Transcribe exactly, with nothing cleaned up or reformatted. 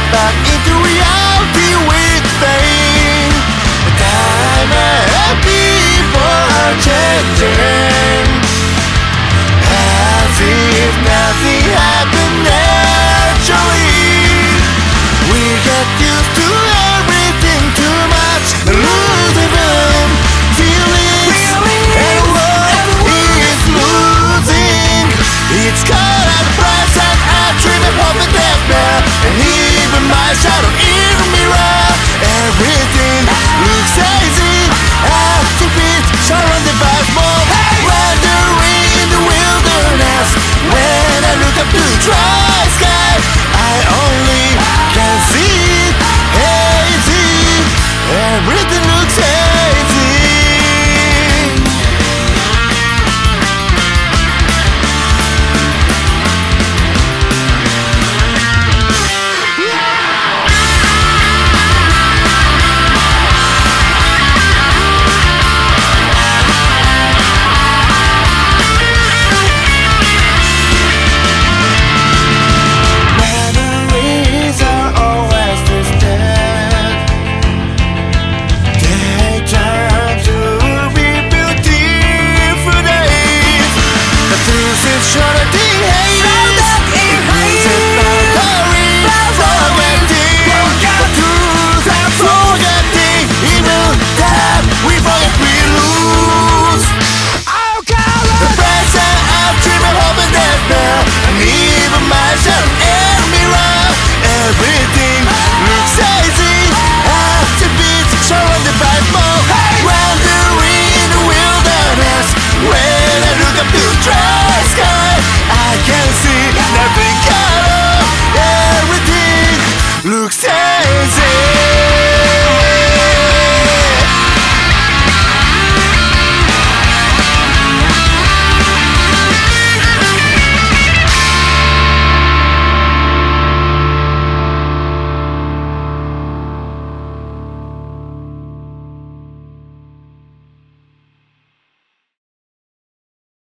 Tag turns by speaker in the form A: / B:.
A: back into reality with pain. Time and people are changing, as if nothing happened naturally. We get used to everything too much, lose even feelings, and love is losing. It's caught at price and I dream of hope and death now, and even my shadow in the mirror. Everything